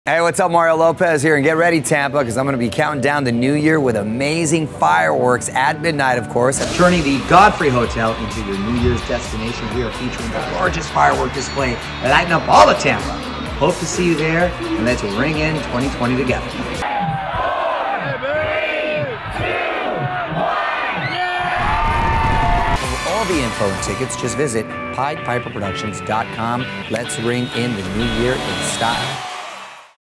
Hey, what's up? Mario Lopez here, and get ready, Tampa, because I'm going to be counting down the new year with amazing fireworks at midnight, of course. Turning the Godfrey Hotel into your New Year's destination, we are featuring the largest firework display lighting up all of Tampa. Hope to see you there, and let's ring in 2020 together. For all the info and tickets, just visit PiedPiperProductions.com. Let's ring in the new year in style.